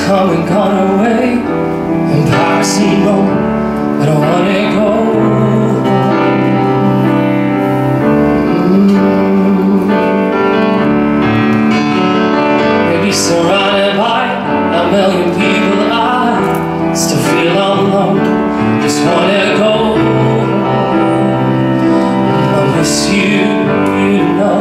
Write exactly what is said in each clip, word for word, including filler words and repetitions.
come and gone away, in Paris and Rome, I don't wanna go. mm. Maybe surrounded by a million people, I still feel alone, just wanna go. I miss you, you know.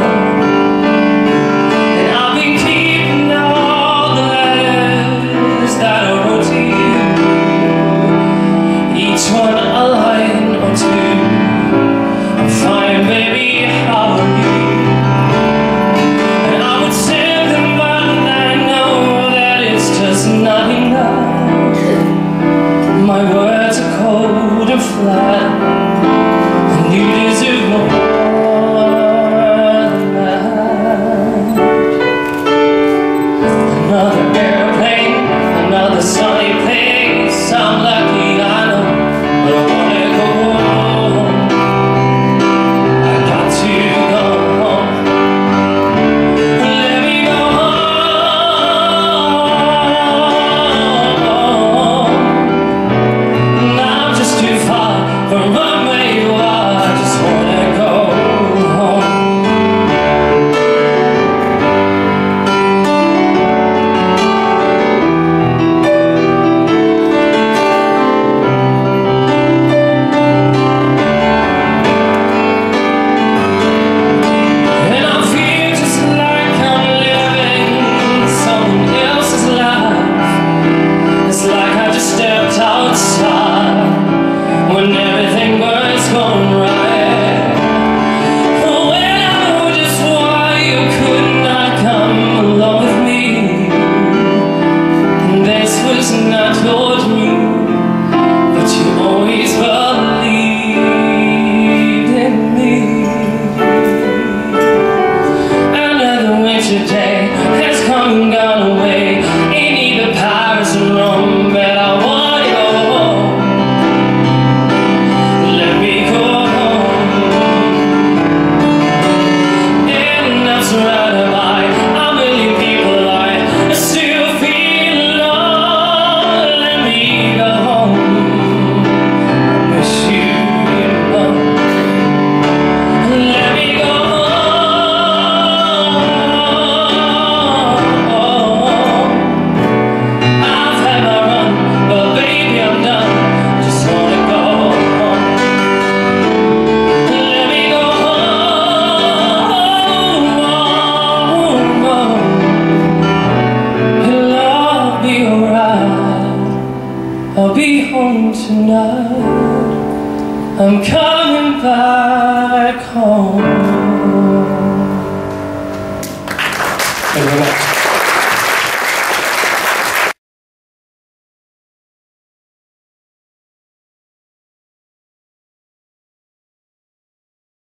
My words are cold and flat, and you deserve more than that. Another airplane, another sunny place. I'm lucky, I know, but I wanna go home. I got to go home. Let me go from run where you are, I just wanna go home. And I feel just like I'm living someone else's life. It's like I just stepped outside when everything was going right. Oh, and I know just why you could not come along with me. This was not your dream, but you always believed in me. Another winter day has come and gone away, ain't even Paris and Rome, but I wanna go home. Surrounded by a million people, I still feel alone. Let me go home. I miss you, you know. Let me go home. I've had my run, but baby I'm done. Just wanna go home. Let me go I'll be home tonight. I'm coming back home. Thank you very much.